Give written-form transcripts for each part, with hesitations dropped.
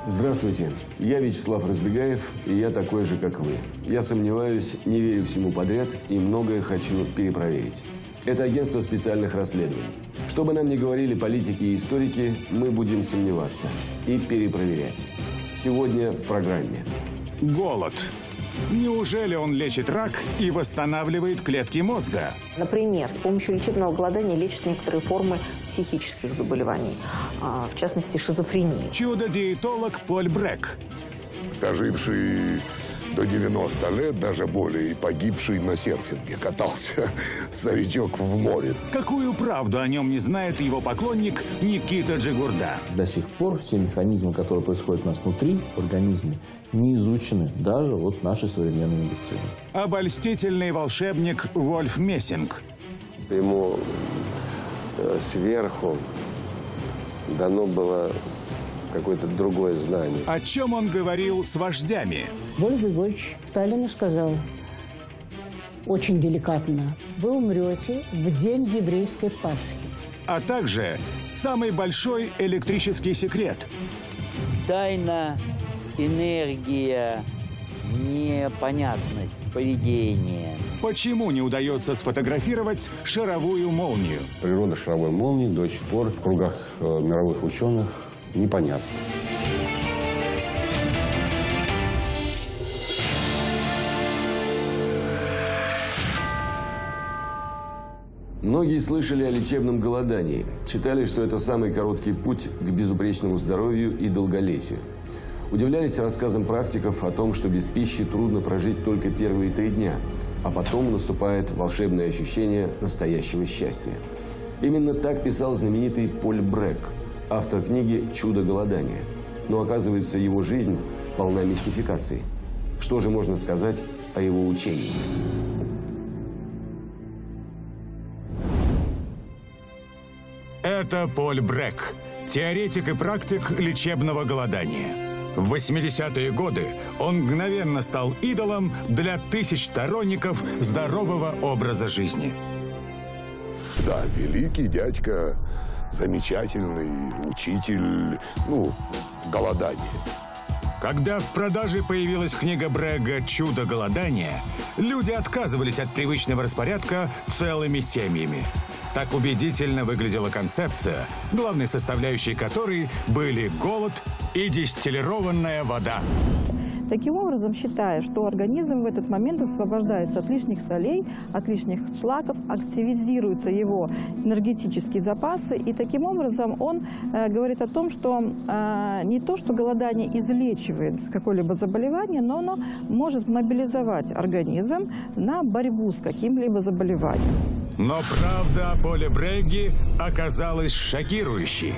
Здравствуйте, я Вячеслав Разбегаев, и я такой же, как вы. Я сомневаюсь, не верю всему подряд и многое хочу перепроверить. Это агентство специальных расследований. Что бы нам ни говорили политики и историки, мы будем сомневаться и перепроверять. Сегодня в программе. Голод. Неужели он лечит рак и восстанавливает клетки мозга? Например, с помощью лечебного голодания лечат некоторые формы психических заболеваний, в частности, шизофрении. Чудо-диетолог Поль Брек. Доживший до 90 лет, даже более, и погибший на серфинге. Катался старичок в море. Какую правду о нем не знает его поклонник Никита Джигурда? До сих пор все механизмы, которые происходят у нас внутри в организме, не изучены даже вот нашей современной медициной. Обольстительный волшебник Вольф Мессинг. Ему сверху дано было какое-то другое знание. О чем он говорил с вождями? Вольф Григорьевич Сталину сказал очень деликатно: вы умрете в день еврейской Пасхи. А также самый большой электрический секрет. Тайна, энергия, непонятность поведения. Почему не удается сфотографировать шаровую молнию? Природа шаровой молнии до сих пор в кругах мировых ученых непонятно. Многие слышали о лечебном голодании, читали, что это самый короткий путь к безупречному здоровью и долголетию. Удивлялись рассказам практиков о том, что без пищи трудно прожить только первые 3 дня, а потом наступает волшебное ощущение настоящего счастья. Именно так писал знаменитый Поль Брек, автор книги «Чудо голодания». Но оказывается, его жизнь полна мистификаций. Что же можно сказать о его учении? Это Поль Брек, теоретик и практик лечебного голодания. В 80-е годы он мгновенно стал идолом для тысяч сторонников здорового образа жизни. Да, великий дядька, замечательный учитель, голодания. Когда в продаже появилась книга Брега «Чудо голодания», люди отказывались от привычного распорядка целыми семьями. Так убедительно выглядела концепция, главной составляющей которой были голод и дистиллированная вода. Таким образом, считая, что организм в этот момент освобождается от лишних солей, от лишних шлаков, активизируются его энергетические запасы, и таким образом он говорит о том, что не то, что голодание излечивает какое-либо заболевание, но оно может мобилизовать организм на борьбу с каким-либо заболеванием. Но правда о Поле Бреге оказалась шокирующей.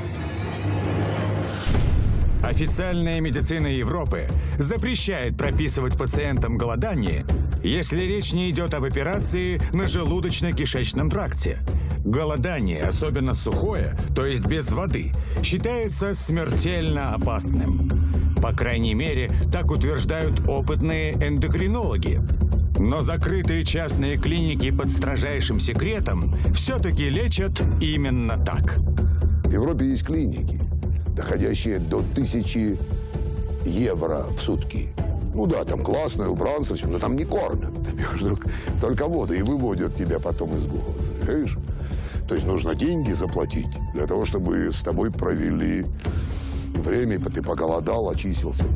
Официальная медицина Европы запрещает прописывать пациентам голодание, если речь не идет об операции на желудочно-кишечном тракте. Голодание, особенно сухое, то есть без воды, считается смертельно опасным. По крайней мере, так утверждают опытные эндокринологи. Но закрытые частные клиники под строжайшим секретом все-таки лечат именно так. В Европе есть клиники, доходящие до 1000 евро в сутки. Ну да, там классное убранство, но там не кормят. Там только воду, и выводят тебя потом из голода. Понимаешь? То есть нужно деньги заплатить для того, чтобы с тобой провели время, и ты поголодал, очистился.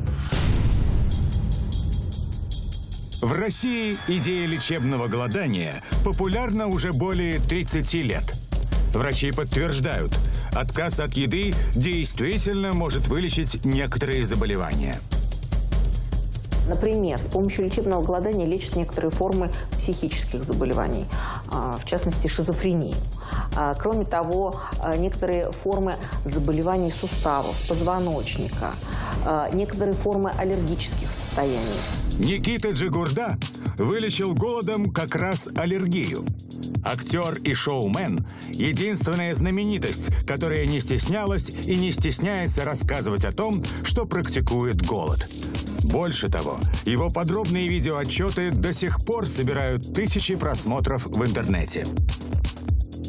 В России идея лечебного голодания популярна уже более 30 лет. Врачи подтверждают, отказ от еды действительно может вылечить некоторые заболевания. Например, с помощью лечебного голодания лечат некоторые формы психических заболеваний, в частности, шизофрении. Кроме того, некоторые формы заболеваний суставов, позвоночника, некоторые формы аллергических состояний. Никита Джигурда вылечил голодом как раз аллергию. Актер и шоумен – единственная знаменитость, которая не стеснялась и не стесняется рассказывать о том, что практикует голод. Больше того, его подробные видеоотчеты до сих пор собирают тысячи просмотров в интернете.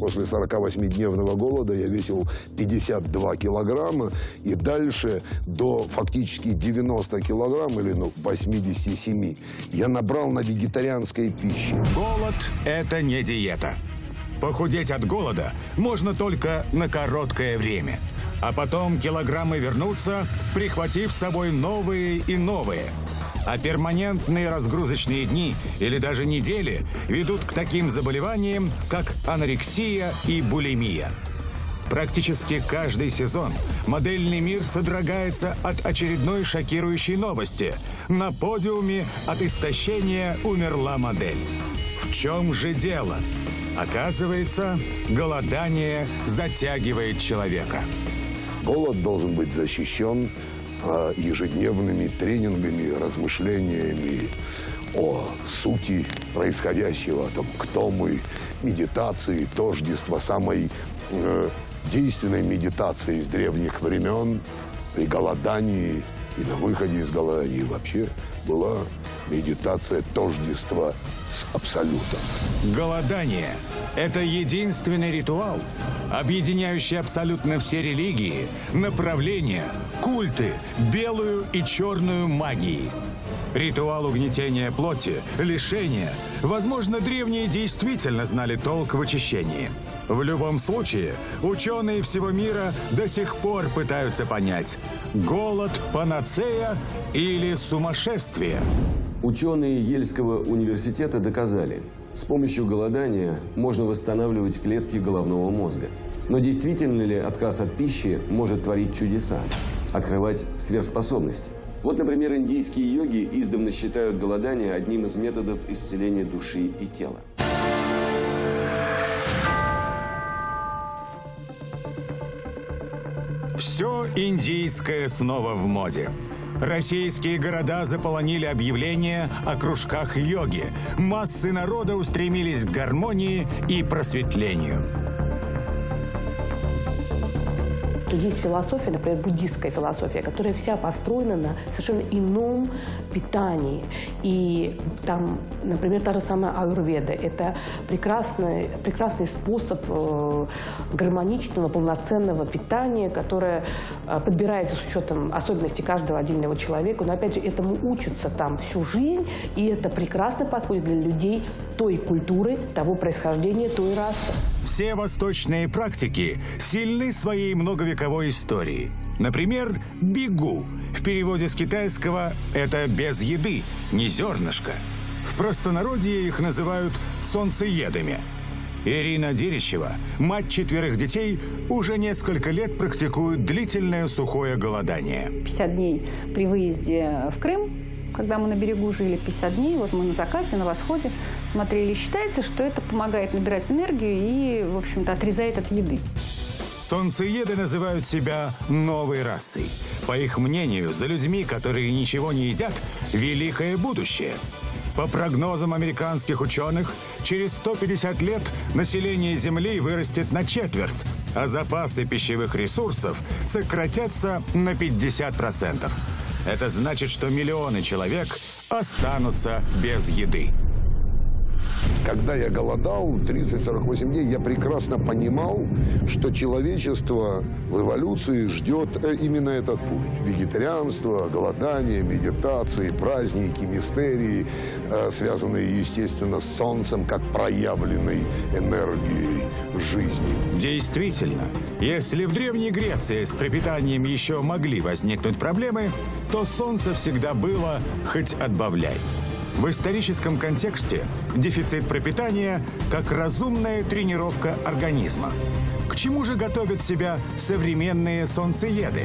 После 48-дневного голода я весил 52 килограмма. И дальше до фактически 90 килограмм или 87 я набрал на вегетарианской пище. Голод – это не диета. Похудеть от голода можно только на короткое время. А потом килограммы вернутся, прихватив с собой новые и новые. А перманентные разгрузочные дни или даже недели ведут к таким заболеваниям, как анорексия и булимия. Практически каждый сезон модельный мир содрогается от очередной шокирующей новости. На подиуме от истощения умерла модель. В чем же дело? Оказывается, голодание затягивает человека. Голод должен быть защищен ежедневными тренингами, размышлениями о сути происходящего, о том, кто мы, медитации, тождество самой действенной медитации с древних времен при голодании и на выходе из голодания вообще была медитация тождества с абсолютом. Голодание – это единственный ритуал, объединяющий абсолютно все религии, направления, культы, белую и черную магии. Ритуал угнетения плоти, лишения. Возможно, древние действительно знали толк в очищении. В любом случае, ученые всего мира до сих пор пытаются понять, голод – панацея или сумасшествие. Ученые Ельского университета доказали, с помощью голодания можно восстанавливать клетки головного мозга. Но действительно ли отказ от пищи может творить чудеса, открывать сверхспособности? Вот, например, индийские йоги издавна считают голодание одним из методов исцеления души и тела. Все индийское снова в моде. Российские города заполонили объявления о кружках йоги. Массы народа устремились к гармонии и просветлению. Есть философия, например, буддистская философия, которая вся построена на совершенно ином питании. И там, например, та же самая аюрведа. Это прекрасный способ гармоничного, полноценного питания, которое подбирается с учетом особенностей каждого отдельного человека. Но, опять же, этому учатся там всю жизнь, и это прекрасно подходит для людей той культуры, того происхождения, той расы. Все восточные практики сильны своей многовековой историей. Например, бигу. В переводе с китайского это без еды, не зернышко. В простонародье их называют солнцеедами. Ирина Деричева, мать 4 детей, уже несколько лет практикует длительное сухое голодание. 50 дней при выезде в Крым, когда мы на берегу жили, 50 дней, вот мы на закате, на восходе смотрели. Считается, что это помогает набирать энергию и, в общем-то, отрезает от еды. Солнцееды называют себя новой расой. По их мнению, за людьми, которые ничего не едят, великое будущее. По прогнозам американских ученых, через 150 лет население Земли вырастет на четверть, а запасы пищевых ресурсов сократятся на 50%. Это значит, что миллионы человек останутся без еды. Когда я голодал 30-48 дней, я прекрасно понимал, что человечество в эволюции ждет именно этот путь. Вегетарианство, голодание, медитации, праздники, мистерии, связанные, естественно, с солнцем, как проявленной энергией жизни. Действительно, если в Древней Греции с пропитанием еще могли возникнуть проблемы, то солнце всегда было хоть отбавляй. В историческом контексте дефицит пропитания как разумная тренировка организма. К чему же готовят себя современные солнцееды?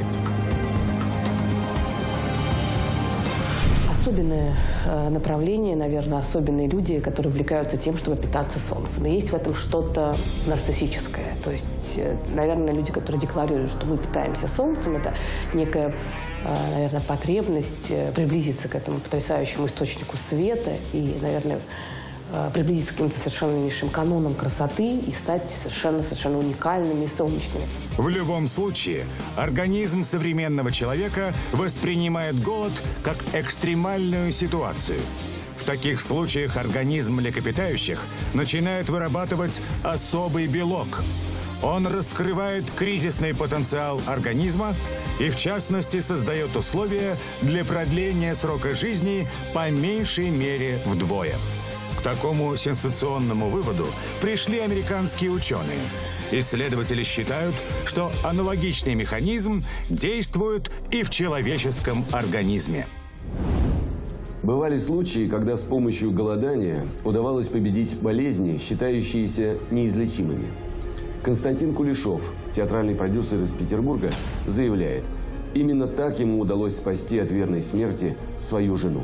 Особенное направление, наверное, особенные люди, которые увлекаются тем, чтобы питаться солнцем. И есть в этом что-то нарциссическое. То есть, наверное, люди, которые декларируют, что мы питаемся солнцем, это некая, наверное, потребность приблизиться к этому потрясающему источнику света и, наверное, приблизиться к каким-то совершеннейшим канонам красоты и стать совершенно уникальными и солнечными. В любом случае, организм современного человека воспринимает голод как экстремальную ситуацию. В таких случаях организм млекопитающих начинает вырабатывать особый белок. Он раскрывает кризисный потенциал организма и, в частности, создает условия для продления срока жизни по меньшей мере вдвое. К такому сенсационному выводу пришли американские ученые. Исследователи считают, что аналогичный механизм действует и в человеческом организме. Бывали случаи, когда с помощью голодания удавалось победить болезни, считающиеся неизлечимыми. Константин Кулешов, театральный продюсер из Петербурга, заявляет, именно так ему удалось спасти от верной смерти свою жену.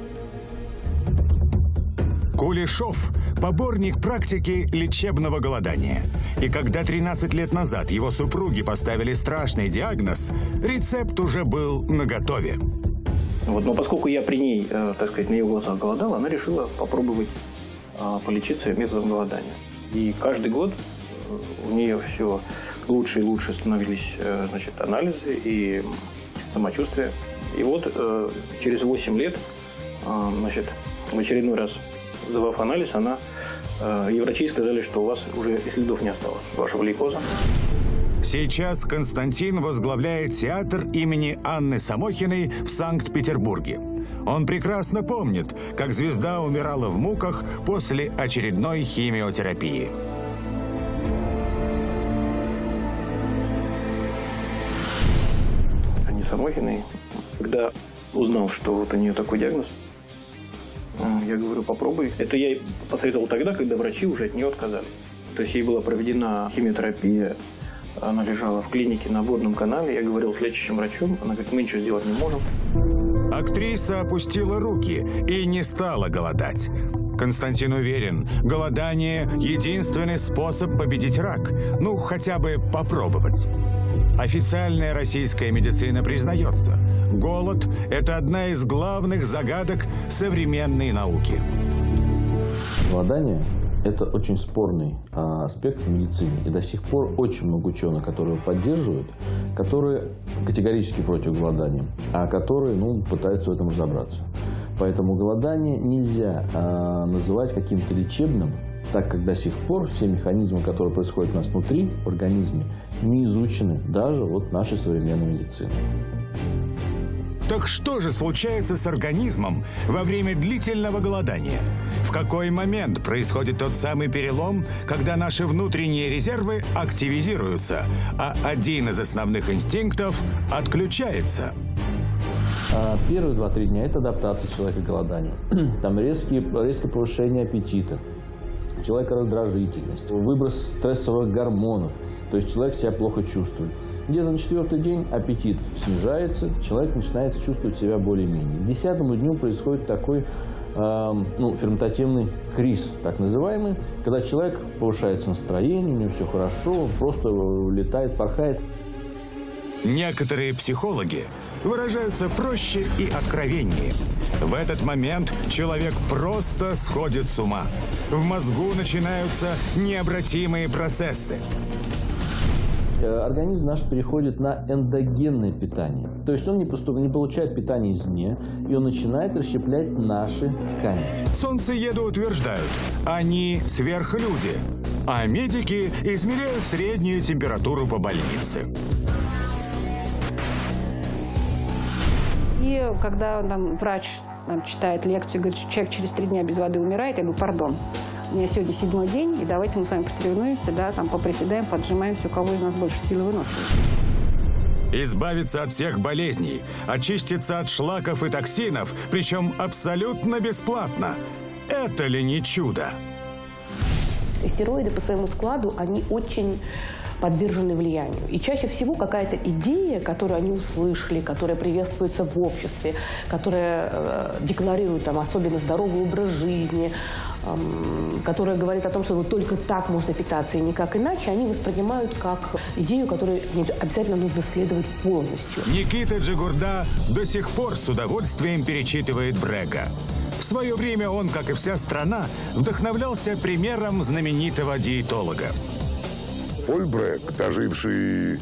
Кулешов – поборник практики лечебного голодания. И когда 13 лет назад его супруги поставили страшный диагноз, рецепт уже был наготове. Но поскольку я при ней, так сказать, на ее глазах голодал, она решила попробовать полечиться методом голодания. И каждый год у нее все лучше и лучше становились, значит, анализы и самочувствие. И вот через 8 лет, значит, в очередной раз сдавав анализ, ей врачи сказали, что у вас уже и следов не осталось вашего лейкоза. Сейчас Константин возглавляет театр имени Анны Самохиной в Санкт-Петербурге. Он прекрасно помнит, как звезда умирала в муках после очередной химиотерапии. Анне Самохиной, когда узнал, что вот у нее такой диагноз, я говорю, попробуй. Это я ей посоветовал тогда, когда врачи уже от нее отказались. То есть ей была проведена химиотерапия, она лежала в клинике на водном канале. Я говорил с лечащим врачом, она говорит, мы ничего сделать не можем. Актриса опустила руки и не стала голодать. Константин уверен, голодание – единственный способ победить рак. Ну, хотя бы попробовать. Официальная российская медицина признается, голод – это одна из главных загадок современной науки. Голодание – это очень спорный аспект в медицине. И до сих пор очень много ученых, которые его поддерживают, которые категорически против голодания, а которые пытаются в этом разобраться. Поэтому голодание нельзя называть каким-то лечебным, так как до сих пор все механизмы, которые происходят у нас внутри в организме, не изучены даже нашей современной медициной. Так что же случается с организмом во время длительного голодания? В какой момент происходит тот самый перелом, когда наши внутренние резервы активизируются, а один из основных инстинктов отключается? Первые 2-3 дня – это адаптация человека к голоданию. Там резкое повышение аппетита, у человека раздражительность, выброс стрессовых гормонов, то есть человек себя плохо чувствует. Где-то на 4-й день аппетит снижается, человек начинает чувствовать себя более-менее. К 10-му дню происходит такой ферментативный криз, так называемый, когда человек повышается настроение, у него все хорошо, он просто летает, порхает. Некоторые психологи выражаются проще и откровеннее. В этот момент человек просто сходит с ума. В мозгу начинаются необратимые процессы. Организм наш переходит на эндогенное питание. То есть он не получает питание извне, и он начинает расщеплять наши ткани. Солнцееды утверждают, они сверхлюди, а медики измеряют среднюю температуру по больнице. И когда врач читает лекцию, говорит, что человек через 3 дня без воды умирает, я говорю, пардон, у меня сегодня 7-й день, и давайте мы с вами посоревнуемся, поприседаем, поджимаемся, у кого из нас больше силы выносливости. Избавиться от всех болезней, очиститься от шлаков и токсинов, причем абсолютно бесплатно. Это ли не чудо? Стероиды по своему складу, они очень подвержены влиянию. И чаще всего какая-то идея, которую они услышали, которая приветствуется в обществе, которая декларирует особенно здоровый образ жизни, которая говорит о том, что только так можно питаться и никак иначе, они воспринимают как идею, которой обязательно нужно следовать полностью. Никита Джигурда до сих пор с удовольствием перечитывает Брега. В свое время он, как и вся страна, вдохновлялся примером знаменитого диетолога. Поль Брег, доживший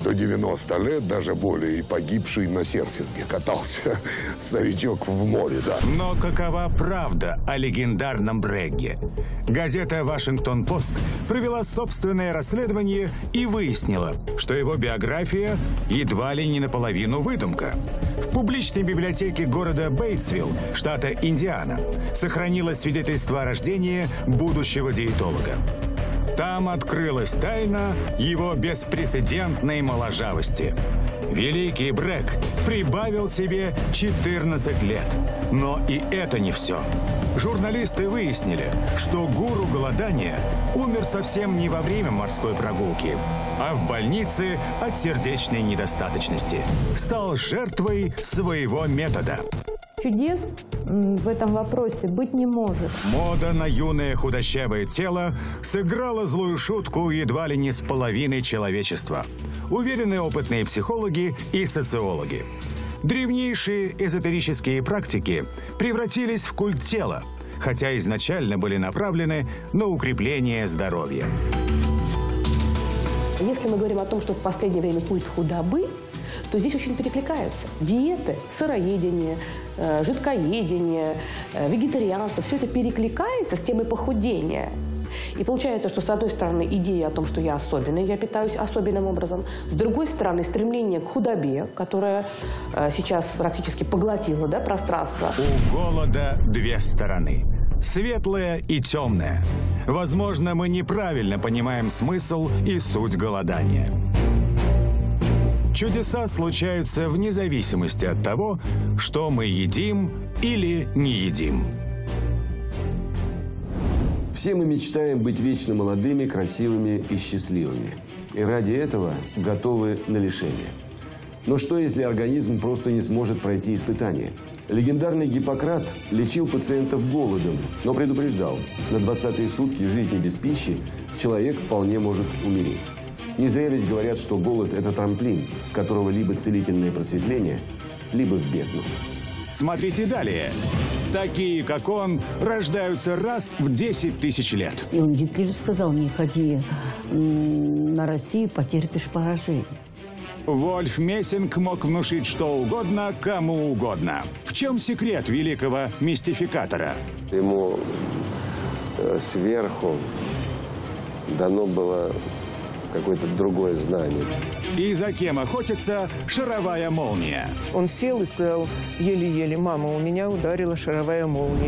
до 90 лет, даже более, и погибший на серфинге. Катался старичок в море, да. Но какова правда о легендарном Брегге? Газета «Вашингтон-Пост» провела собственное расследование и выяснила, что его биография едва ли не наполовину выдумка. В публичной библиотеке города Бейтсвилл, штата Индиана, сохранилось свидетельство о рождении будущего диетолога. Там открылась тайна его беспрецедентной моложавости. Великий Брегг прибавил себе 14 лет. Но и это не все. Журналисты выяснили, что гуру голодания умер совсем не во время морской прогулки, а в больнице от сердечной недостаточности. Стал жертвой своего метода. Чудес в этом вопросе быть не может. Мода на юное худощавое тело сыграла злую шутку едва ли не с половиной человечества. Уверены опытные психологи и социологи. Древнейшие эзотерические практики превратились в культ тела, хотя изначально были направлены на укрепление здоровья. Если мы говорим о том, что в последнее время культ худобы, то здесь очень перекликаются. Диеты, сыроедение, жидкоедение, вегетарианство – все это перекликается с темой похудения. И получается, что с одной стороны идея о том, что я особенный, я питаюсь особенным образом. С другой стороны стремление к худобе, которое сейчас практически поглотило, да, пространство. У голода две стороны – светлая и темная. Возможно, мы неправильно понимаем смысл и суть голодания. Чудеса случаются вне зависимости от того, что мы едим или не едим. Все мы мечтаем быть вечно молодыми, красивыми и счастливыми. И ради этого готовы на лишения. Но что, если организм просто не сможет пройти испытание? Легендарный Гиппократ лечил пациентов голодом, но предупреждал, на 20-е сутки жизни без пищи человек вполне может умереть. Не зря ведь говорят, что голод – это трамплин, с которого либо целительное просветление, либо в бездну. Смотрите далее. Такие, как он, рождаются раз в 10 тысяч лет. И он Гитлер сказал: не ходи на Россию, потерпишь поражение. Вольф Мессинг мог внушить что угодно, кому угодно. В чем секрет великого мистификатора? Ему сверху дано было какое-то другое знание. И за кем охотится шаровая молния? Он сел и сказал еле-еле: мама, у меня ударила шаровая молния.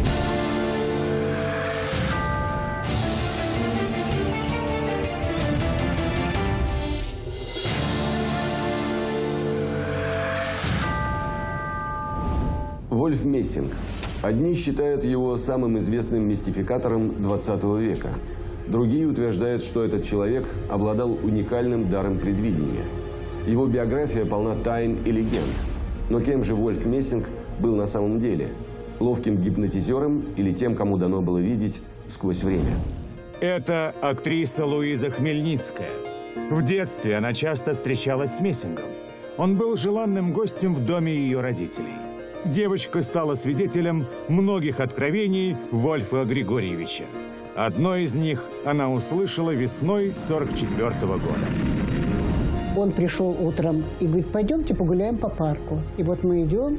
Вольф Мессинг. Одни считают его самым известным мистификатором 20 века. Другие утверждают, что этот человек обладал уникальным даром предвидения. Его биография полна тайн и легенд. Но кем же Вольф Мессинг был на самом деле? Ловким гипнотизером или тем, кому дано было видеть сквозь время? Это актриса Луиза Хмельницкая. В детстве она часто встречалась с Мессингом. Он был желанным гостем в доме ее родителей. Девочка стала свидетелем многих откровений Вольфа Григорьевича. Одно из них она услышала весной 1944 года. Он пришел утром и говорит: пойдемте погуляем по парку. И вот мы идем,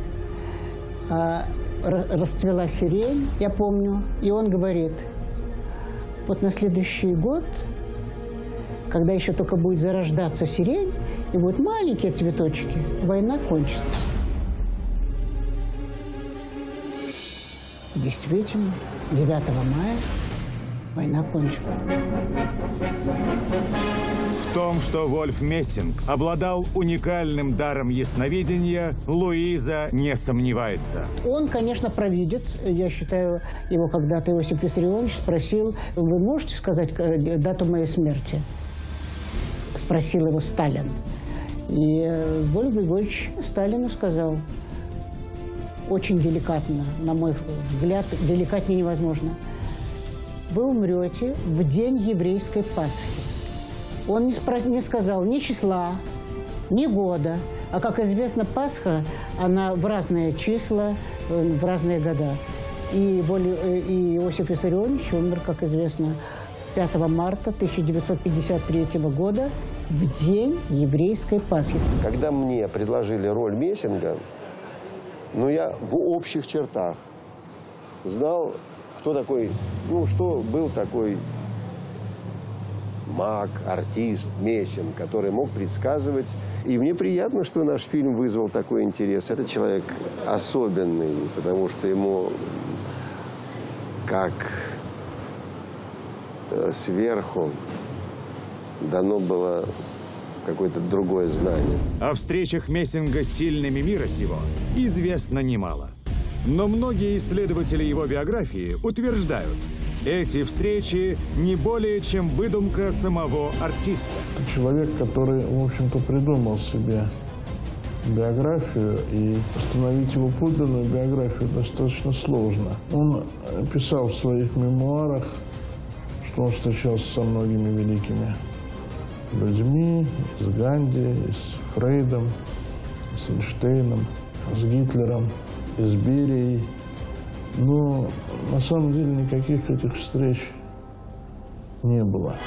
расцвела сирень, я помню, и он говорит: вот на следующий год, когда еще только будет зарождаться сирень, и будут маленькие цветочки, война кончится. Действительно, 9 мая война кончилась. В том, что Вольф Мессинг обладал уникальным даром ясновидения, Луиза не сомневается. Он, конечно, провидец. Я считаю, его когда-то Иосиф Виссарионович спросил: вы можете сказать дату моей смерти? Спросил его Сталин. И Вольф Григорьевич Сталину сказал: очень деликатно, на мой взгляд, деликатнее невозможно: вы умрете в день еврейской Пасхи. Он не сказал ни числа, ни года. А, как известно, Пасха, она в разные числа, в разные года. И Иосиф Виссарионович умер, как известно, 25 марта 1953 года, в день еврейской Пасхи. Когда мне предложили роль Мессинга, я в общих чертах знал, кто такой, что был такой маг, артист Мессинг, который мог предсказывать. И мне приятно, что наш фильм вызвал такой интерес. Этот человек особенный, потому что ему как сверху дано было какое-то другое знание. О встречах Мессинга с сильными мира сего известно немало. Но многие исследователи его биографии утверждают, эти встречи не более чем выдумка самого артиста. Человек, который, в общем-то, придумал себе биографию, и установить его подлинную биографию достаточно сложно. Он писал в своих мемуарах, что он встречался со многими великими людьми, с Ганди, с Фрейдом, с Эйнштейном, с Гитлером, с Берией. Но на самом деле никаких этих встреч не было.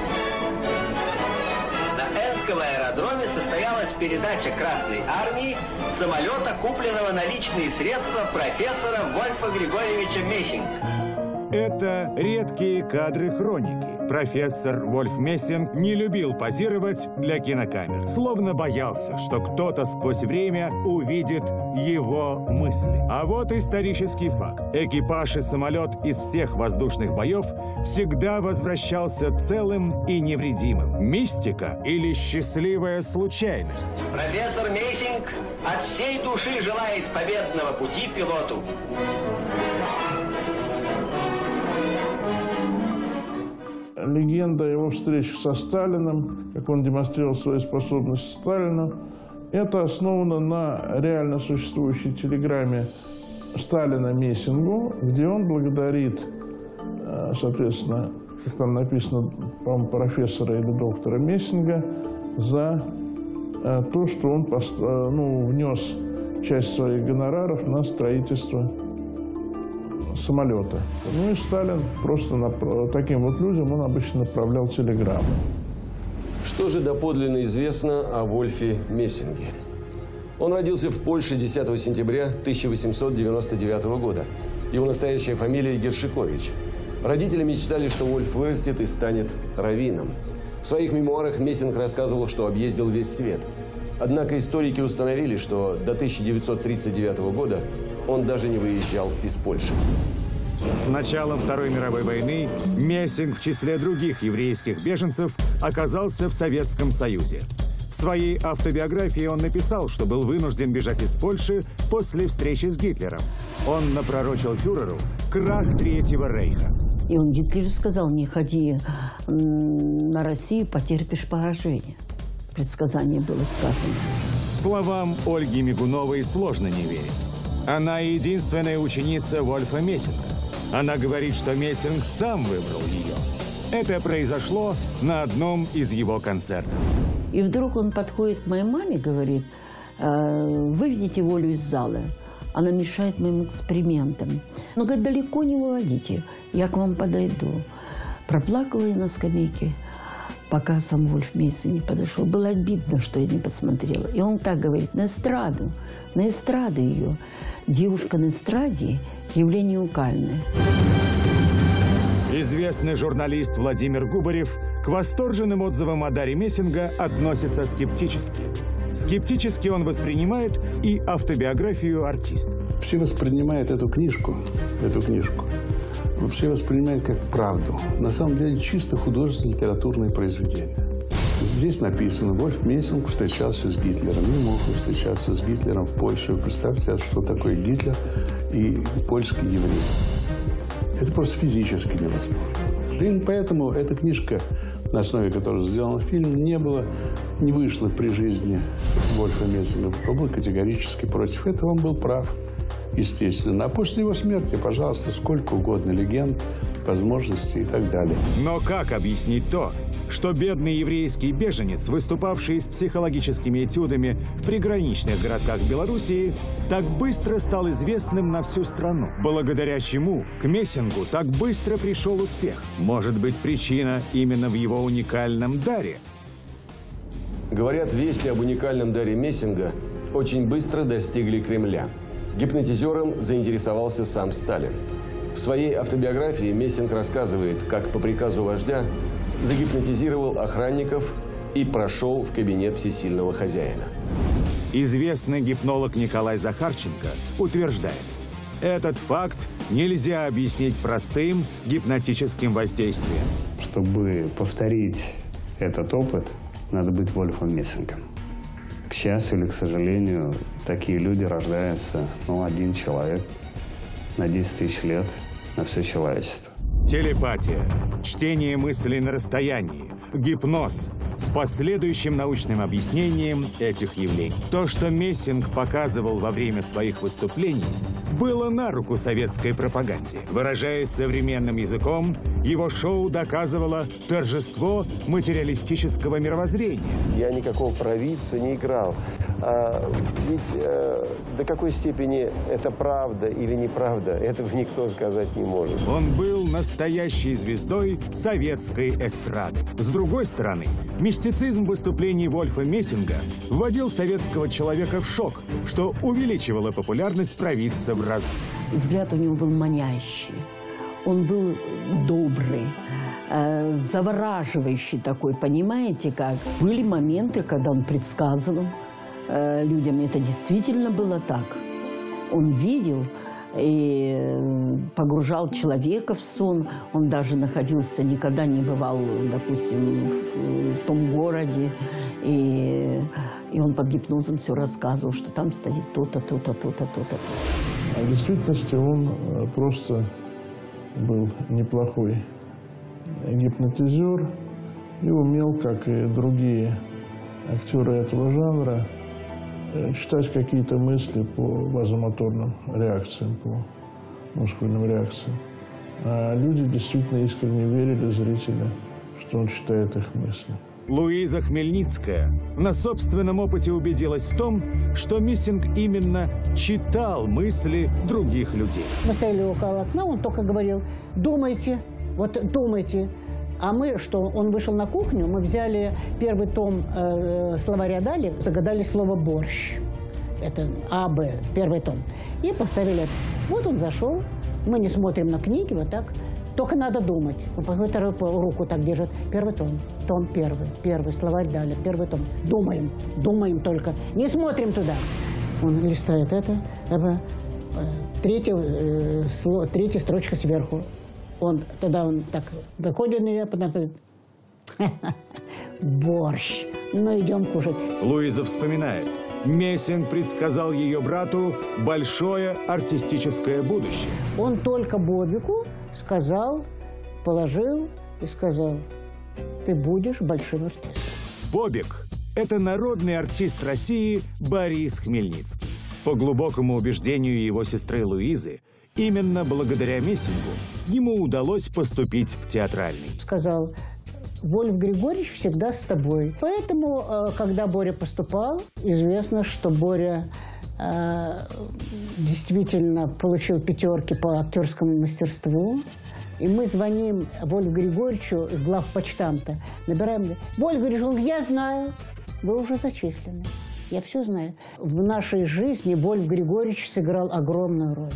На Энском аэродроме состоялась передача Красной Армии самолета, купленного на личные средства профессора Вольфа Григорьевича Мессинга. Это редкие кадры хроники. Профессор Вольф Мессинг не любил позировать для кинокамер, словно боялся, что кто-то сквозь время увидит его мысли. А вот исторический факт. Экипаж и самолет из всех воздушных боев всегда возвращался целым и невредимым. Мистика или счастливая случайность? Профессор Мессинг от всей души желает победного пути пилоту. Легенда о его встрече со Сталиным, как он демонстрировал свою способность Сталину, это основано на реально существующей телеграмме Сталина Мессингу, где он благодарит, соответственно, как там написано, по-моему, профессора или доктора Мессинга, за то, что он внес часть своих гонораров на строительство самолета. И Сталин просто таким вот людям он обычно направлял телеграммы. Что же доподлинно известно о Вольфе Мессинге? Он родился в Польше 10 сентября 1899 года. Его настоящая фамилия Гершикович. Родители мечтали, что Вольф вырастет и станет раввином. В своих мемуарах Мессинг рассказывал, что объездил весь свет. Однако историки установили, что до 1939 года он даже не выезжал из Польши. С началом Второй мировой войны Мессинг в числе других еврейских беженцев оказался в Советском Союзе. В своей автобиографии он написал, что был вынужден бежать из Польши после встречи с Гитлером. Он напророчил фюреру крах Третьего Рейха. И он Гитлеру сказал: не ходи на Россию, потерпишь поражение. Предсказание было сказано. Словам Ольги Мигуновой сложно не верить. Она единственная ученица Вольфа Мессинга. Она говорит, что Мессинг сам выбрал ее. Это произошло на одном из его концертов. И вдруг он подходит к моей маме и говорит: выведите Волю из зала. Она мешает моим экспериментам. Но, говорит, далеко не уводите, я к вам подойду. Проплакала я на скамейке, пока сам Вольф Мессинг не подошел. Было обидно, что я не посмотрела. И он так говорит: на эстраду ее. Девушка на эстраде – явление уникальное. Известный журналист Владимир Губарев к восторженным отзывам о Даре Мессинга относится скептически. Скептически он воспринимает и автобиографию артиста. Все воспринимают эту книжку, все воспринимают как правду. На самом деле чисто художественное литературное произведение. Здесь написано: Вольф Мессинг встречался с Гитлером. Не мог встречаться с Гитлером в Польше. Вы представьте, что такое Гитлер и польский еврей. Это просто физически невозможно. И поэтому эта книжка, на основе которой сделан фильм, не вышла при жизни Вольфа Мессинга. Он был категорически против этого. Он был прав, естественно. А после его смерти, пожалуйста, сколько угодно легенд, возможностей и так далее. Но как объяснить то, что бедный еврейский беженец, выступавший с психологическими этюдами в приграничных городках Белоруссии, так быстро стал известным на всю страну, благодаря чему к Мессингу так быстро пришел успех. Может быть, причина именно в его уникальном даре? Говорят, вести об уникальном даре Мессинга очень быстро достигли Кремля. Гипнотизером заинтересовался сам Сталин. В своей автобиографии Мессинг рассказывает, как по приказу вождя загипнотизировал охранников и прошел в кабинет всесильного хозяина. Известный гипнолог Николай Захарченко утверждает, этот факт нельзя объяснить простым гипнотическим воздействием. Чтобы повторить этот опыт, надо быть Вольфом Мессингом. К счастью или к сожалению, такие люди рождаются, один человек на 10 тысяч лет на все человечество. Телепатия, чтение мыслей на расстоянии, гипноз с последующим научным объяснением этих явлений. То, что Мессинг показывал во время своих выступлений, было на руку советской пропаганде. Выражаясь современным языком, его шоу доказывало торжество материалистического мировоззрения. Я никакого провидца не играл. Ведь до какой степени это правда или неправда, этого никто сказать не может. Он был настоящей звездой советской эстрады. С другой стороны, мистицизм выступлений Вольфа Мессинга вводил советского человека в шок, что увеличивало популярность провидца в разы. Взгляд у него был манящий, он был добрый, завораживающий такой, понимаете как? Были моменты, когда он предсказывал людям, это действительно было так. Он видел и погружал человека в сон. Он даже находился, никогда не бывал, допустим, в том городе. И он под гипнозом все рассказывал, что там стоит то-то, то-то, то-то, то-то. А в действительности он просто был неплохой гипнотизер и умел, как и другие актеры этого жанра, читать какие-то мысли по вазомоторным реакциям, по мускульным реакциям. А люди действительно искренне верили, зрители, что он читает их мысли. Луиза Хмельницкая на собственном опыте убедилась в том, что Мессинг именно читал мысли других людей. Мы стояли около окна, он только говорил: думайте, вот думайте. А мы, что он вышел на кухню, мы взяли первый том словаря дали, загадали слово «борщ». Это А-Б, первый том. И поставили. Вот он зашел, мы не смотрим на книги, вот так. Только надо думать. Он вторую руку так держит. Первый том, том первый словарь дали, первый том. Думаем только. Не смотрим туда. Он листает это, третья строчка сверху. Тогда он так доходит на меня, потом говорит: борщ, ну идем кушать. Луиза вспоминает, Мессинг предсказал ее брату большое артистическое будущее. Он только Бобику сказал, положил и сказал: ты будешь большим артистом. Бобик – это народный артист России Борис Хмельницкий. По глубокому убеждению его сестры Луизы, именно благодаря Мессингу ему удалось поступить в театральный. Сказал: Вольф Григорьевич всегда с тобой. Поэтому, когда Боря поступал, известно, что Боря действительно получил 5 по актерскому мастерству. И мы звоним Вольфу Григорьевичу из главпочтамта, набираем: Вольф Григорьевич, я знаю, вы уже зачислены. Я все знаю. В нашей жизни Вольф Григорьевич сыграл огромную роль.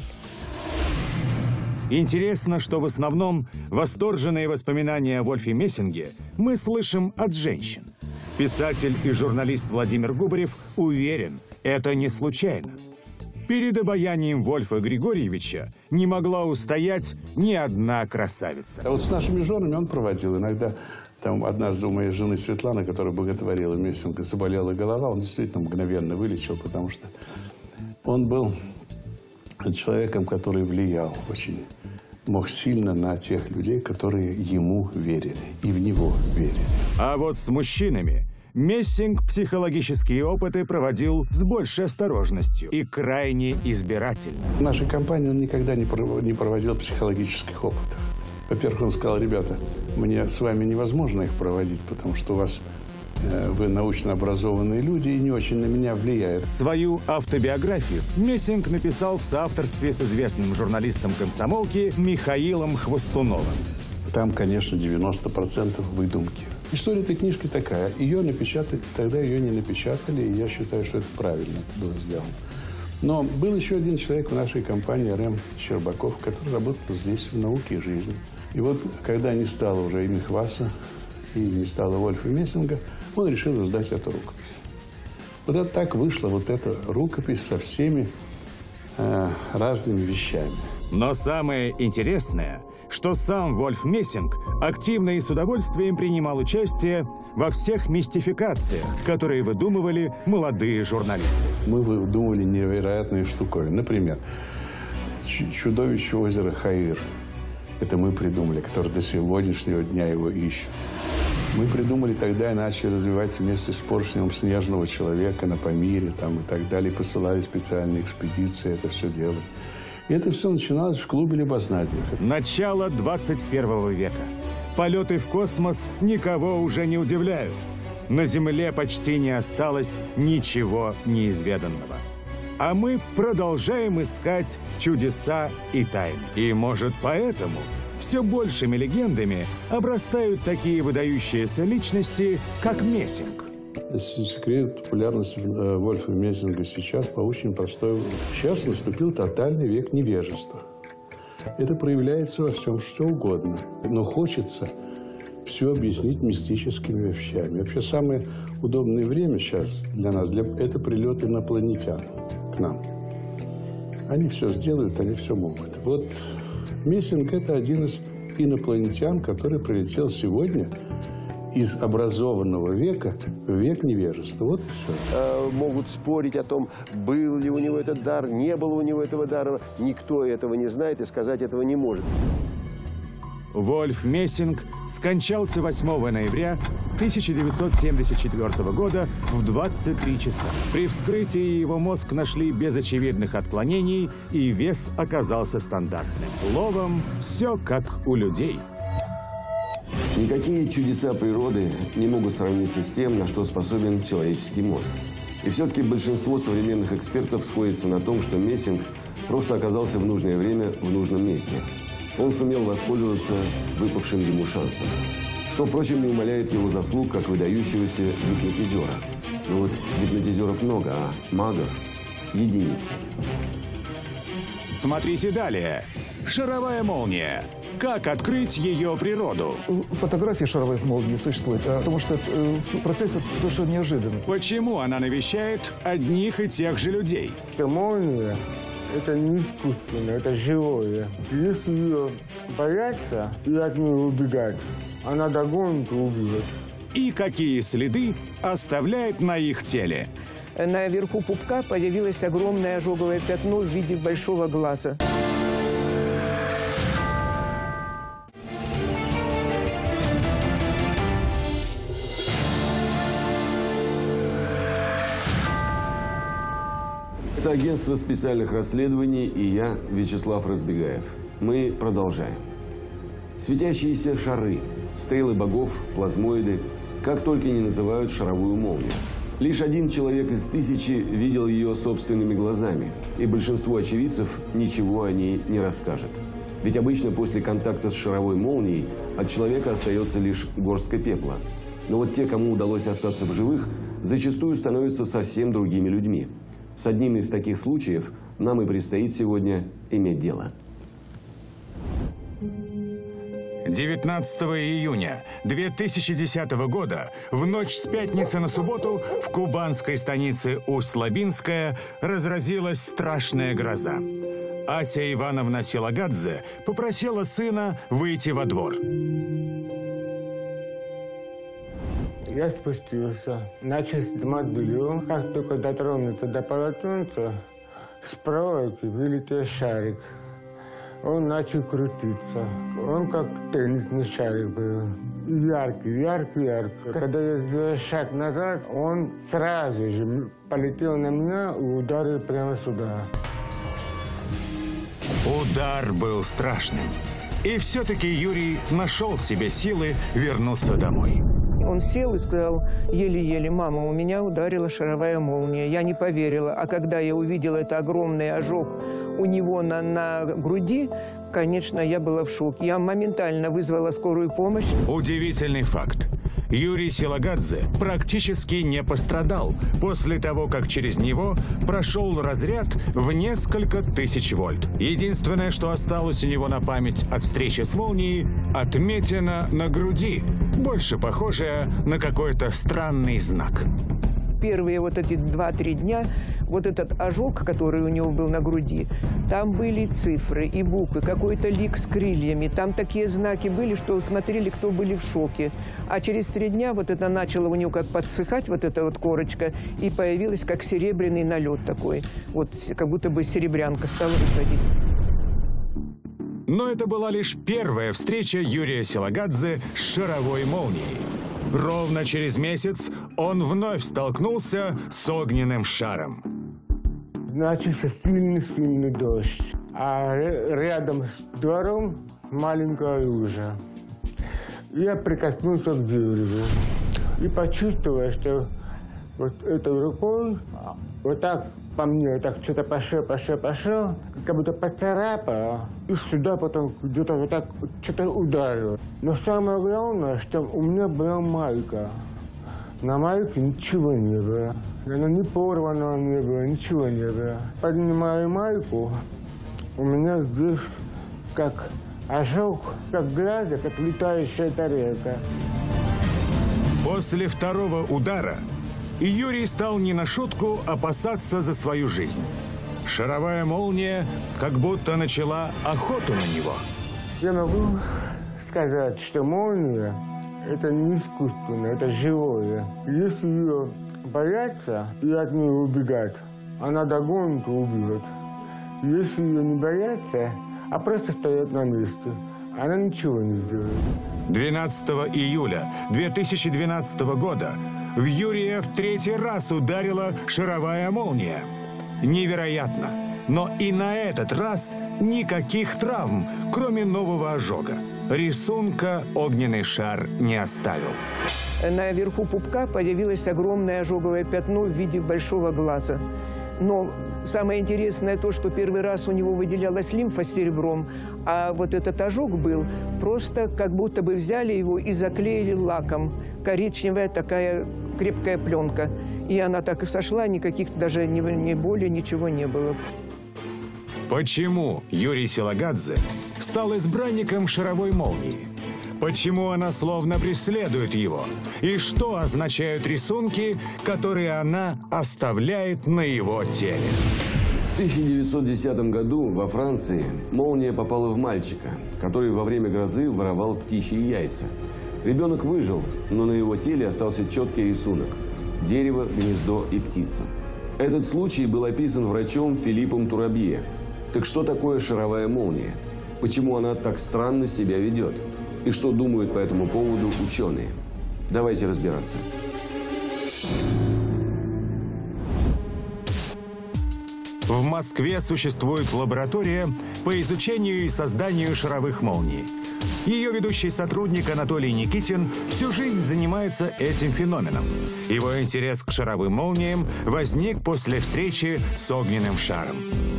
Интересно, что в основном восторженные воспоминания о Вольфе Мессинге мы слышим от женщин. Писатель и журналист Владимир Губарев уверен, это не случайно. Перед обаянием Вольфа Григорьевича не могла устоять ни одна красавица. А вот с нашими женами он проводил. Иногда, там, однажды у моей жены Светланы, которая боготворила Мессинга, заболела голова, он действительно мгновенно вылечил, потому что он был человеком, который влиял очень, мог сильно на тех людей, которые ему верили и в него верили. А вот с мужчинами Мессинг психологические опыты проводил с большей осторожностью и крайне избирательно. В нашей компании он никогда не проводил психологических опытов. Во-первых, он сказал: ребята, мне с вами невозможно их проводить, потому что у вас вы научно образованные люди и не очень на меня влияет. Свою автобиографию Мессинг написал в соавторстве с известным журналистом комсомолки Михаилом Хвостуновым. Там, конечно, 90% выдумки. История этой книжки такая. Ее напечатали, тогда ее не напечатали, и я считаю, что это правильно было сделано. Но был еще один человек в нашей компании, Рэм Щербаков, который работал здесь, в «Науке и жизни». И вот, когда не стало уже и Михваса, и не стало Вольфа Мессинга, он решил издать эту рукопись. Вот это так вышла вот эта рукопись со всеми разными вещами. Но самое интересное, что сам Вольф Мессинг активно и с удовольствием принимал участие во всех мистификациях, которые выдумывали молодые журналисты. Мы выдумывали невероятные штуковины. Например, чудовище озера Хаир. Это мы придумали, который до сегодняшнего дня его ищут. Мы придумали тогда и начали развивать вместе с поршнем снежного человека на Памире там, и так далее. Посылали специальные экспедиции, это все делали. И это все начиналось в клубе любознательных. Начало 21 века. Полеты в космос никого уже не удивляют. На Земле почти не осталось ничего неизведанного. А мы продолжаем искать чудеса и тайны. И, может, поэтому все большими легендами обрастают такие выдающиеся личности, как Мессинг. Секрет популярности Вольфа Мессинга сейчас по очень простой. Сейчас наступил тотальный век невежества. Это проявляется во всем, что угодно. Но хочется все объяснить мистическими вещами. Вообще самое удобное время сейчас для нас это прилет инопланетян к нам. Они все сделают, они все могут. Вот Мессинг – это один из инопланетян, который прилетел сегодня из образованного века в век невежества. Вот и все. Могут спорить о том, был ли у него этот дар, не было у него этого дара. Никто этого не знает и сказать этого не может. Вольф Мессинг скончался 8 ноября 1974 года в 23 часа. При вскрытии его мозг нашли без очевидных отклонений, и вес оказался стандартным. Словом, все как у людей. Никакие чудеса природы не могут сравниться с тем, на что способен человеческий мозг. И все-таки большинство современных экспертов сходится на том, что Мессинг просто оказался в нужное время в нужном месте. Он сумел воспользоваться выпавшим ему шансом. Что, впрочем, не умаляет его заслуг как выдающегося гипнотизера. Но вот гипнотизеров много, а магов – единицы. Смотрите далее. Шаровая молния. Как открыть ее природу? Фотографии шаровых молний существует, потому что процесс совершенно неожиданный. Почему она навещает одних и тех же людей? Молния – это не искусственно, это живое. Если ее бояться и от нее убегать, она догонит и убьет. И какие следы оставляет на их теле? Наверху пупка появилось огромное ожоговое пятно в виде большого глаза. Это агентство специальных расследований и я, Вячеслав Разбегаев. Мы продолжаем. Светящиеся шары, стрелы богов, плазмоиды, как только не называют шаровую молнию. Лишь один человек из 1000 видел ее собственными глазами, и большинство очевидцев ничего о ней не расскажет. Ведь обычно после контакта с шаровой молнией от человека остается лишь горстка пепла. Но вот те, кому удалось остаться в живых, зачастую становятся совсем другими людьми. С одним из таких случаев нам и предстоит сегодня иметь дело. 19 июня 2010 года, в ночь с пятницы на субботу, в кубанской станице Усть-Лабинская разразилась страшная гроза. Ася Ивановна Силагадзе попросила сына выйти во двор. Я спустился, начал снимать белье. Как только дотронулся до полотенца, с проволоки вылетел шарик. Он начал крутиться. Он как теннисный шарик был. Яркий, яркий, яркий. Когда я сделал шаг назад, он сразу же полетел на меня и ударил прямо сюда. Удар был страшным. И все-таки Юрий нашел в себе силы вернуться домой. Он сел и сказал еле-еле: «Мама, у меня ударила шаровая молния». Я не поверила. А когда я увидела этот огромный ожог у него на груди, конечно, я была в шоке. Я моментально вызвала скорую помощь. Удивительный факт. Юрий Силагадзе практически не пострадал после того, как через него прошел разряд в несколько тысяч вольт. Единственное, что осталось у него на память от встречи с молнией – отметина на груди, больше похожая на какой-то странный знак. Первые вот эти 2-3 дня, вот этот ожог, который у него был на груди, там были цифры и буквы, какой-то лик с крыльями. Там такие знаки были, что смотрели, кто были в шоке. А через 3 дня вот это начало у него как подсыхать, вот эта вот корочка, и появилась как серебряный налет такой. Вот как будто бы серебрянка стала выходить. Но это была лишь первая встреча Юрия Силагадзе с шаровой молнией. Ровно через месяц он вновь столкнулся с огненным шаром. Начался сильный дождь, а рядом с двором маленькая лужа. Я прикоснулся к дереву и почувствовал, что вот этой рукой вот так по мне, вот так что-то пошел, как будто поцарапал, и сюда потом где-то вот так что-то ударил. Но самое главное, что у меня была майка. На майке ничего не было. Она не порвана не было, ничего не было. Поднимаю майку, у меня здесь как ожог, как глаза, как летающая тарелка. После второго удара Юрий стал не на шутку опасаться за свою жизнь. Шаровая молния как будто начала охоту на него. Я могу сказать, что молния – это не искусственное, это живое. Если ее бояться и от нее убегать, она догонит и убьет. Если ее не бояться, а просто стоять на месте, она ничего не сделает. 12 июля 2012 года в Юрия в 3-й раз ударила шаровая молния. Невероятно, но и на этот раз никаких травм, кроме нового ожога. Рисунка огненный шар не оставил. Наверху пупка появилось огромное ожоговое пятно в виде большого глаза. Но самое интересное то, что первый раз у него выделялась лимфа серебром, а вот этот ожог был просто как будто бы взяли его и заклеили лаком. Коричневая такая крепкая пленка. И она так и сошла, никаких даже ни боли, ничего не было. Почему Юрий Силагадзе стал избранником шаровой молнии? Почему она словно преследует его? И что означают рисунки, которые она оставляет на его теле? В 1910 году во Франции молния попала в мальчика, который во время грозы воровал птичьи яйца. Ребенок выжил, но на его теле остался четкий рисунок – дерево, гнездо и птица. Этот случай был описан врачом Филиппом Турабье. Так что такое шаровая молния? Почему она так странно себя ведет? И что думают по этому поводу ученые? Давайте разбираться. В Москве существует лаборатория по изучению и созданию шаровых молний. Ее ведущий сотрудник Анатолий Никитин всю жизнь занимается этим феноменом. Его интерес к шаровым молниям возник после встречи с огненным шаром.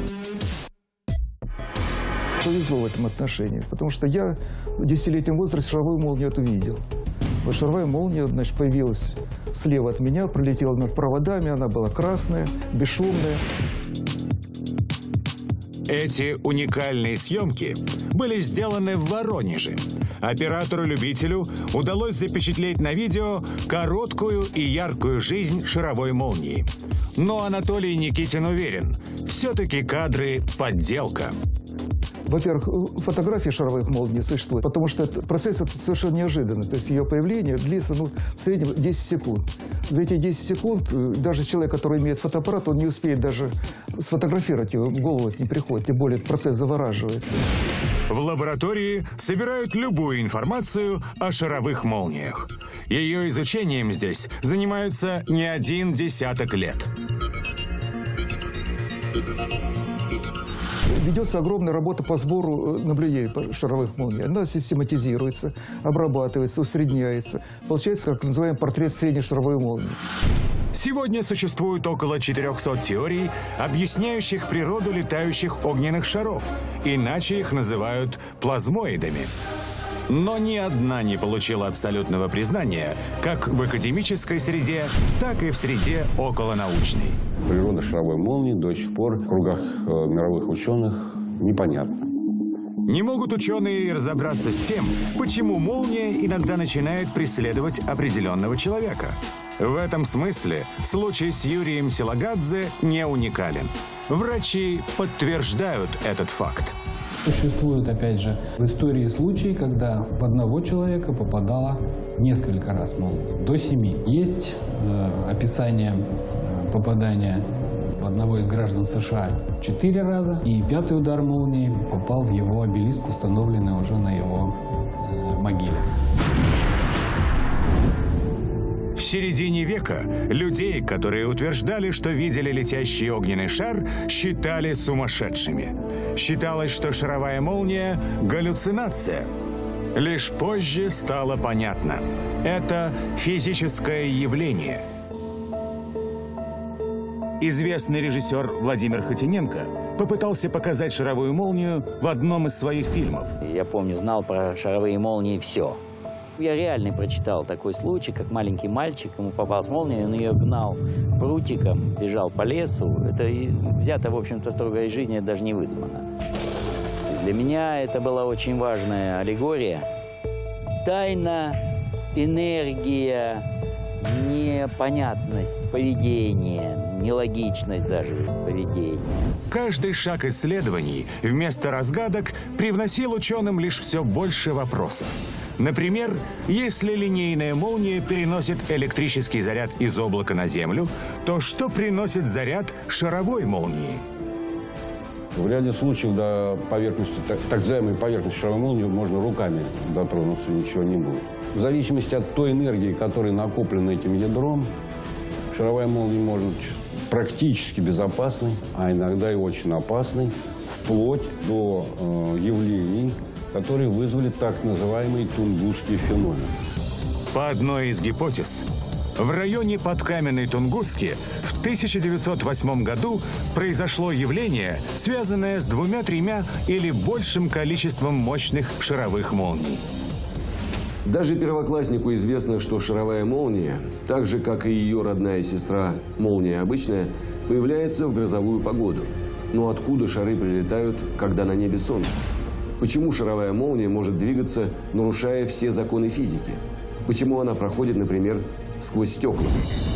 Повезло в этом отношении, потому что я в 10-летнем возрасте шаровую молнию эту видел. Вот шаровая молния, значит, появилась слева от меня, пролетела над проводами, она была красная, бесшумная. Эти уникальные съемки были сделаны в Воронеже. Оператору-любителю удалось запечатлеть на видео короткую и яркую жизнь шаровой молнии. Но Анатолий Никитин уверен, все-таки кадры – подделка. Во-первых, фотографии шаровых молний существуют, потому что процесс этот совершенно неожиданный. То есть ее появление длится в среднем 10 секунд. За эти 10 секунд даже человек, который имеет фотоаппарат, он не успеет даже сфотографировать его, в голову это не приходит, тем более процесс завораживает. В лаборатории собирают любую информацию о шаровых молниях. Ее изучением здесь занимаются не 10 лет. ведется огромная работа по сбору наблюдений по шаровых молний. Она систематизируется, обрабатывается, усредняется. Получается, как называемый портрет средней шаровой молнии. Сегодня существует около 400 теорий, объясняющих природу летающих огненных шаров. Иначе их называют плазмоидами. Но ни одна не получила абсолютного признания как в академической среде, так и в среде околонаучной. Природа шаровой молнии до сих пор в кругах мировых ученых непонятна. Не могут ученые разобраться с тем, почему молния иногда начинает преследовать определенного человека. В этом смысле случай с Юрием Силагадзе не уникален. Врачи подтверждают этот факт. Существуют, опять же, в истории случаи, когда в одного человека попадало несколько раз молния, до 7. Есть описание попадания одного из граждан США 4 раза, и 5-й удар молнии попал в его обелиск, установленный уже на его могиле. В середине века людей, которые утверждали, что видели летящий огненный шар, считали сумасшедшими. Считалось, что шаровая молния – галлюцинация. Лишь позже стало понятно – это физическое явление. Известный режиссер Владимир Хотиненко попытался показать шаровую молнию в одном из своих фильмов. Я помню, знал про шаровые молнии все. Я реально прочитал такой случай, как маленький мальчик, ему попалась молния, он ее гнал прутиком, бежал по лесу. Это взято, в общем-то, строго из жизни, это даже не выдумано. Для меня это была очень важная аллегория. Тайна, энергия, непонятность поведения, нелогичность даже поведения. Каждый шаг исследований вместо разгадок привносил ученым лишь все больше вопросов. Например, если линейная молния переносит электрический заряд из облака на Землю, то что приносит заряд шаровой молнии? В ряде случаев до поверхности, так называемой поверхности шаровой молнии можно руками дотронуться, ничего не будет. В зависимости от той энергии, которая накоплена этим ядром, шаровая молния может быть практически безопасной, а иногда и очень опасной, вплоть до явлений, которые вызвали так называемый тунгусский феномен. По одной из гипотез, в районе Подкаменной Тунгусски в 1908 году произошло явление, связанное с 2-3 или большим количеством мощных шаровых молний. Даже первокласснику известно, что шаровая молния, так же, как и ее родная сестра молния обычная, появляется в грозовую погоду. Но откуда шары прилетают, когда на небе солнце? Почему шаровая молния может двигаться, нарушая все законы физики? Почему она проходит, например, сквозь стекла?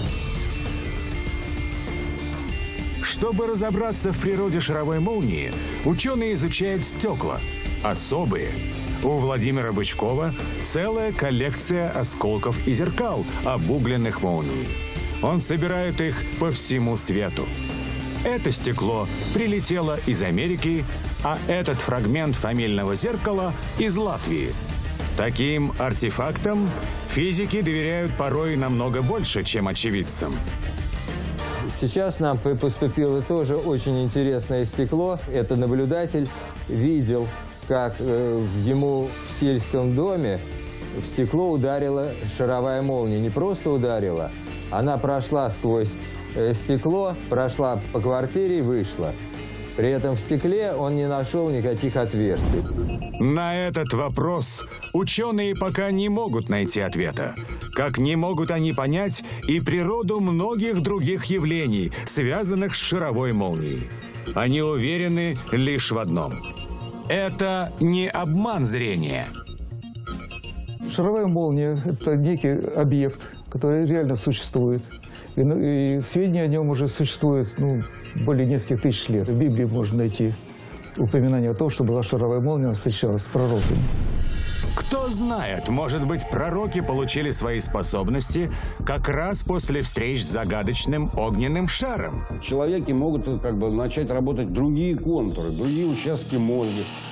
Чтобы разобраться в природе шаровой молнии, ученые изучают стекла, особые. У Владимира Бычкова целая коллекция осколков и зеркал, обугленных молний. Он собирает их по всему свету. Это стекло прилетело из Америки, а этот фрагмент фамильного зеркала из Латвии. Таким артефактам физики доверяют порой намного больше, чем очевидцам. Сейчас нам поступило тоже очень интересное стекло. Это наблюдатель видел, как ему в сельском доме в стекло ударила шаровая молния. Не просто ударила, она прошла сквозь стекло, прошла по квартире и вышла. При этом в стекле он не нашел никаких отверстий. На этот вопрос ученые пока не могут найти ответа. Как не могут они понять и природу многих других явлений, связанных с шаровой молнией. Они уверены лишь в одном. Это не обман зрения. Шаровая молния – это некий объект, который реально существует. И сведения о нем уже существуют более нескольких тысяч лет. В Библии можно найти упоминание о том, что была шаровая молния, встречалась с пророками. Кто знает, может быть, пророки получили свои способности как раз после встреч с загадочным огненным шаром. В человеке могут начать работать другие контуры, другие участки мозга,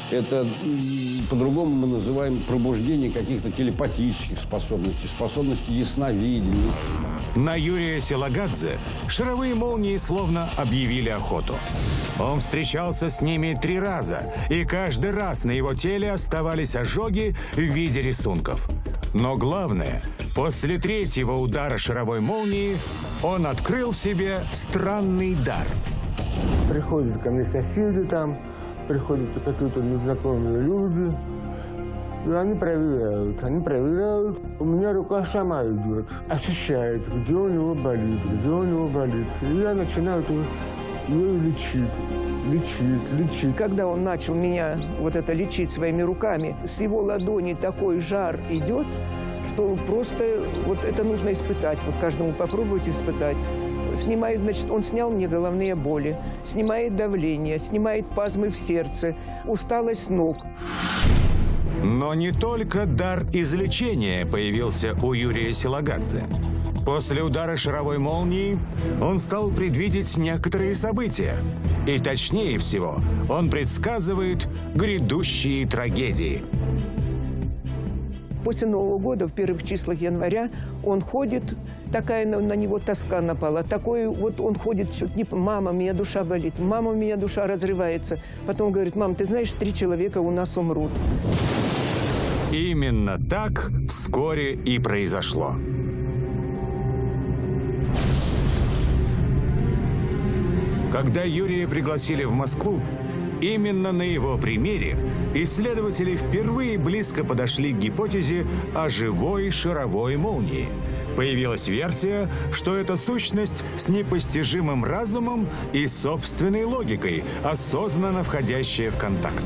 Это по-другому мы называем пробуждение каких-то телепатических способностей, способностей ясновидения. На Юрия Силагадзе шаровые молнии словно объявили охоту. Он встречался с ними 3 раза, и каждый раз на его теле оставались ожоги в виде рисунков. Но главное, после 3-го удара шаровой молнии он открыл в себе странный дар. Приходят ко мне соседи там, приходят какие-то незнакомые люди, и они проверяют. У меня рука сама идет, ощущает, где у него болит, где у него болит. И я начинаю ее лечить. Когда он начал меня вот это лечить своими руками, с его ладони такой жар идет, что просто вот это нужно испытать. Вот каждому попробуйте испытать. Снимает, значит, он снял мне головные боли, снимает давление, снимает пазмы в сердце, усталость ног. Но не только дар излечения появился у Юрия Силагадзе. После удара шаровой молнии он стал предвидеть некоторые события. И точнее всего, он предсказывает грядущие трагедии. После Нового года, в первых числах января, он ходит, такая на него тоска напала. Такой вот он ходит, чуть не «мама, у меня душа болит, мама, у меня душа разрывается». Потом говорит: «Мам, ты знаешь, 3 человека у нас умрут». Именно так вскоре и произошло. Когда Юрия пригласили в Москву, именно на его примере исследователи впервые близко подошли к гипотезе о живой шаровой молнии. Появилась версия, что это сущность с непостижимым разумом и собственной логикой, осознанно входящая в контакт.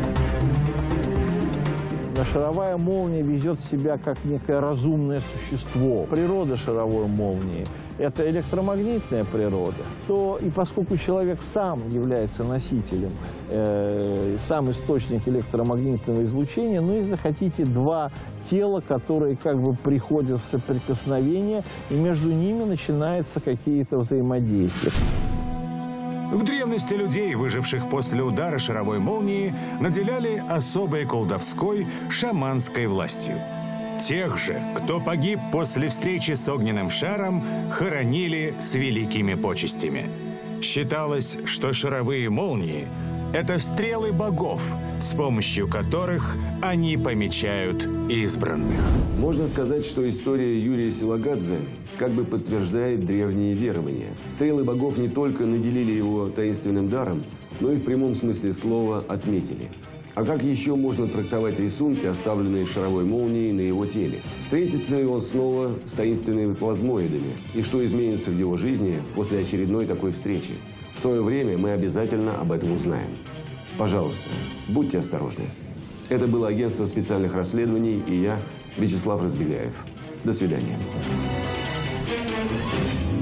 Шаровая молния ведет себя как некое разумное существо. Природа шаровой молнии – это электромагнитная природа. И поскольку человек сам является носителем, сам источник электромагнитного излучения, если хотите, 2 тела, которые как бы приходят в соприкосновение, и между ними начинаются какие-то взаимодействия. В древности людей, выживших после удара шаровой молнии, наделяли особой колдовской шаманской властью. Тех же, кто погиб после встречи с огненным шаром, хоронили с великими почестями. Считалось, что шаровые молнии – это стрелы богов, с помощью которых они помечают избранных. Можно сказать, что история Юрия Силагадзе как бы подтверждает древние верования. Стрелы богов не только наделили его таинственным даром, но и в прямом смысле слова отметили. А как еще можно трактовать рисунки, оставленные шаровой молнией на его теле? Встретится ли он снова с таинственными плазмоидами? И что изменится в его жизни после очередной такой встречи? В свое время мы обязательно об этом узнаем. Пожалуйста, будьте осторожны. Это было агентство специальных расследований и я, Вячеслав Разбеляев. До свидания.